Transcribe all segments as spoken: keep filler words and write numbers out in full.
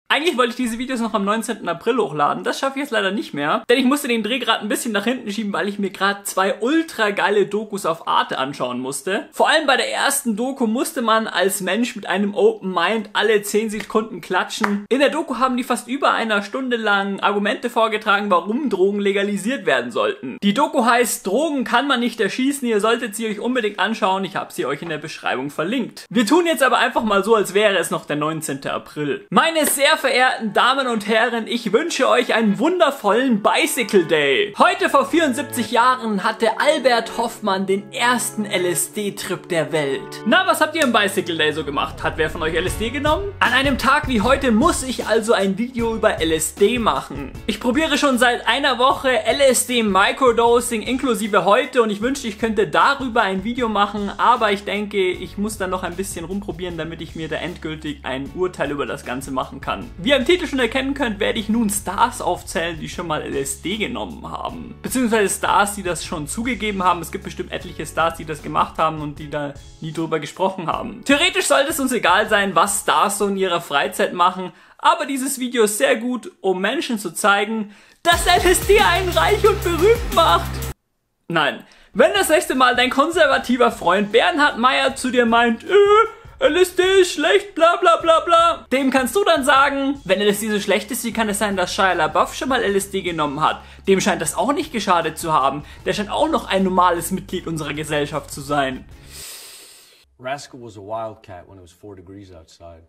Eigentlich wollte ich diese Videos noch am neunzehnten April hochladen, das schaffe ich jetzt leider nicht mehr, denn ich musste den Dreh gerade ein bisschen nach hinten schieben, weil ich mir gerade zwei ultra geile Dokus auf Arte anschauen musste. Vor allem bei der ersten Doku musste man als Mensch mit einem Open Mind alle zehn Sekunden klatschen. In der Doku haben die fast über einer Stunde lang Argumente vorgetragen, warum Drogen legalisiert werden sollten. Die Doku heißt Drogen kann man nicht erschießen, ihr solltet sie euch unbedingt anschauen, ich habe sie euch in der Beschreibung verlinkt. Wir tun jetzt aber einfach mal so, als wäre es noch der neunzehnte April. Meine sehr verehrten Damen und Herren, ich wünsche euch einen wundervollen Bicycle Day. Heute vor vierundsiebzig Jahren hatte Albert Hoffmann den ersten L S D-Trip der Welt. Na, was habt ihr im Bicycle Day so gemacht? Hat wer von euch L S D genommen? An einem Tag wie heute muss ich also ein Video über L S D machen. Ich probiere schon seit einer Woche L S D Microdosing inklusive heute und ich wünschte, ich könnte darüber ein Video machen, aber ich denke, ich muss dann noch ein bisschen rumprobieren, damit ich mir da endgültig ein Urteil über das Ganze machen kann. Wie ihr im Titel schon erkennen könnt, werde ich nun Stars aufzählen, die schon mal L S D genommen haben. Beziehungsweise Stars, die das schon zugegeben haben. Es gibt bestimmt etliche Stars, die das gemacht haben und die da nie drüber gesprochen haben. Theoretisch sollte es uns egal sein, was Stars so in ihrer Freizeit machen, aber dieses Video ist sehr gut, um Menschen zu zeigen, dass L S D einen reich und berühmt macht. Nein, wenn das nächste Mal dein konservativer Freund Bernhard Meyer zu dir meint, äh, L S D ist schlecht, bla bla bla bla. Dem kannst du dann sagen, wenn L S D so schlecht ist, wie kann es sein, dass Shia LaBeouf schon mal L S D genommen hat? Dem scheint das auch nicht geschadet zu haben. Der scheint auch noch ein normales Mitglied unserer Gesellschaft zu sein. Rascal was a wildcat when it was four degrees outside.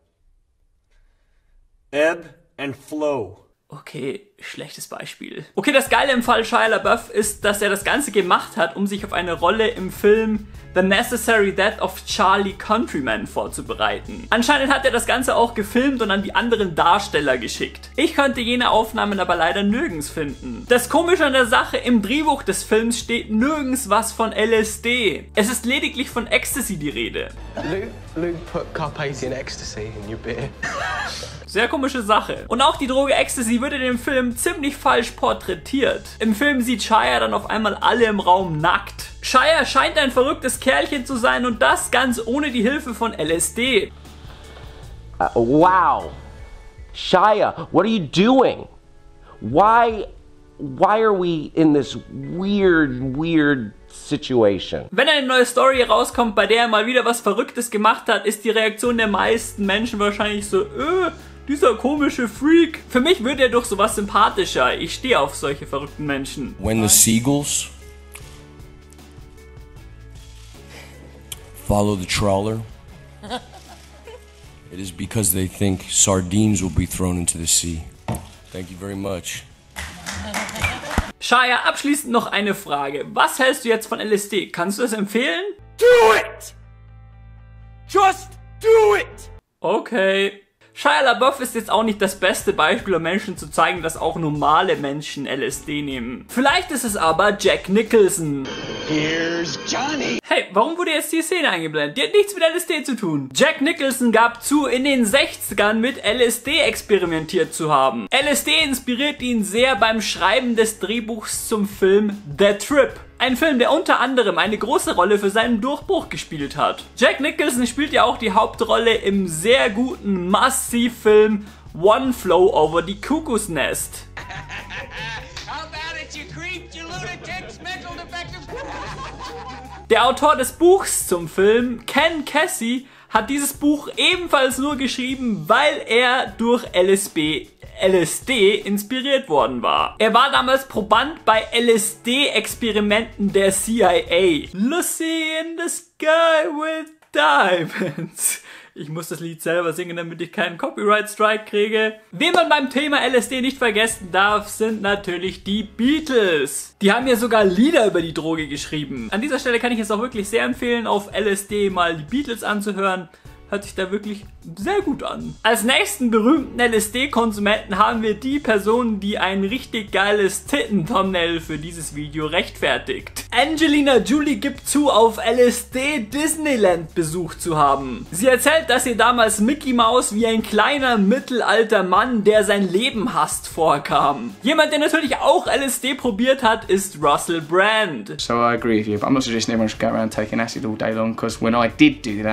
Ebb and flow. Okay, schlechtes Beispiel. Okay, das Geile im Fall Shia LaBeouf ist, dass er das Ganze gemacht hat, um sich auf eine Rolle im Film The Necessary Death of Charlie Countryman vorzubereiten. Anscheinend hat er das Ganze auch gefilmt und an die anderen Darsteller geschickt. Ich konnte jene Aufnahmen aber leider nirgends finden. Das Komische an der Sache, im Drehbuch des Films steht nirgends was von L S D. Es ist lediglich von Ecstasy die Rede. Luke, Luke put Carpathian Ecstasy in your beer. Sehr komische Sache. Und auch die Droge Ecstasy wird in dem Film ziemlich falsch porträtiert. Im Film sieht Shia dann auf einmal alle im Raum nackt. Shia scheint ein verrücktes Kerlchen zu sein und das ganz ohne die Hilfe von L S D. Uh, wow. Shia, what are you doing? Why, why are we in this weird, weird situation? Wenn eine neue Story rauskommt, bei der er mal wieder was Verrücktes gemacht hat, ist die Reaktion der meisten Menschen wahrscheinlich so, äh, dieser komische Freak. Für mich wird er doch sowas sympathischer. Ich stehe auf solche verrückten Menschen. When the seagulls follow the trawler, it is because they think sardines will be thrown into the sea. Thank you very much. Shia, abschließend noch eine Frage. Was hältst du jetzt von L S D? Kannst du das empfehlen? Do it! Just do it! Okay. Shia LaBeouf ist jetzt auch nicht das beste Beispiel, um Menschen zu zeigen, dass auch normale Menschen L S D nehmen. Vielleicht ist es aber Jack Nicholson. Here's Johnny. Hey, warum wurde jetzt die Szene eingeblendet? Die hat nichts mit L S D zu tun. Jack Nicholson gab zu, in den sechzigern mit L S D experimentiert zu haben. L S D inspiriert ihn sehr beim Schreiben des Drehbuchs zum Film The Trip. Ein Film, der unter anderem eine große Rolle für seinen Durchbruch gespielt hat. Jack Nicholson spielt ja auch die Hauptrolle im sehr guten Must-See-Film One Flew Over the Cuckoo's Nest. Der Autor des Buchs zum Film, Ken Kesey, hat dieses Buch ebenfalls nur geschrieben, weil er durch L S D L S D inspiriert worden war. Er war damals Proband bei L S D-Experimenten der C I A. Lucy in the Sky with Diamonds. Ich muss das Lied selber singen, damit ich keinen Copyright-Strike kriege. Wen man beim Thema L S D nicht vergessen darf, sind natürlich die Beatles. Die haben ja sogar Lieder über die Droge geschrieben. An dieser Stelle kann ich es auch wirklich sehr empfehlen, auf L S D mal die Beatles anzuhören. Hört sich da wirklich sehr gut an. Als nächsten berühmten L S D-Konsumenten haben wir die Person, die ein richtig geiles Titten-Thumbnail für dieses Video rechtfertigt. Angelina Jolie gibt zu, auf L S D Disneyland besucht zu haben. Sie erzählt, dass ihr damals Mickey Mouse wie ein kleiner mittelalter Mann, der sein Leben hasst, vorkam. Jemand, der natürlich auch L S D probiert hat, ist Russell Brand. So I agree with you, but I'm not suggesting everyone should go around taking acid all day long, because when I did do that,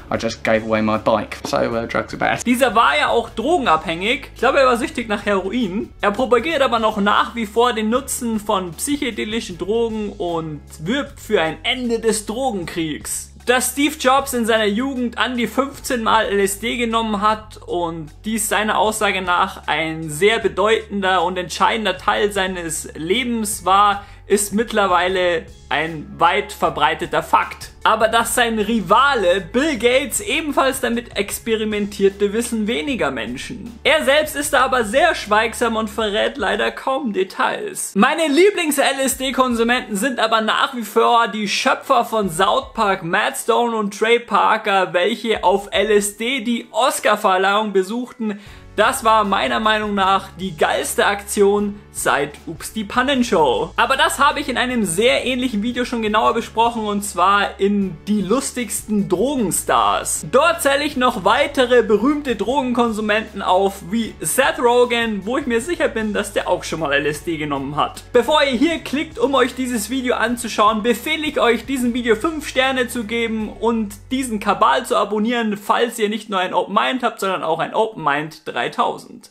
I just gave away my bike. So uh, drugs are bad. Dieser war ja auch drogenabhängig. Ich glaube, er war süchtig nach Heroin. Er propagiert aber noch nach wie vor den Nutzen von psychedelischen Drogen und wirbt für ein Ende des Drogenkriegs. Dass Steve Jobs in seiner Jugend an die fünfzehn Mal L S D genommen hat und dies seiner Aussage nach ein sehr bedeutender und entscheidender Teil seines Lebens war, ist mittlerweile ein weit verbreiteter Fakt. Aber dass sein Rivale Bill Gates ebenfalls damit experimentierte, wissen weniger Menschen. Er selbst ist da aber sehr schweigsam und verrät leider kaum Details. Meine Lieblings-L S D-Konsumenten sind aber nach wie vor die Schöpfer von South Park, Matt Stone und Trey Parker, welche auf L S D die Oscar-Verleihung besuchten. Das war meiner Meinung nach die geilste Aktion seit Ups die Pannenshow. Aber das habe ich in einem sehr ähnlichen Video schon genauer besprochen, und zwar in die lustigsten Drogenstars. Dort zähle ich noch weitere berühmte Drogenkonsumenten auf, wie Seth Rogen, wo ich mir sicher bin, dass der auch schon mal L S D genommen hat. Bevor ihr hier klickt, um euch dieses Video anzuschauen, befehle ich euch, diesem Video fünf Sterne zu geben und diesen Kabal zu abonnieren, falls ihr nicht nur ein Open Mind habt, sondern auch ein Open Mind dreitausend.